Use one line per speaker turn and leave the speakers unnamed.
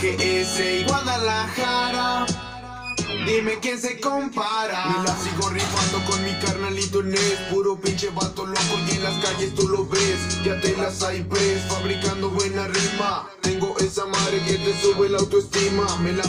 GS y Guadalajara. Dime quién se compara. Me la sigo rifando con mi carnalito Nes. Puro pinche vato loco y en las calles tú lo ves. Ya te las hay pres, fabricando buena rima. Tengo esa madre que te sube la autoestima. Me la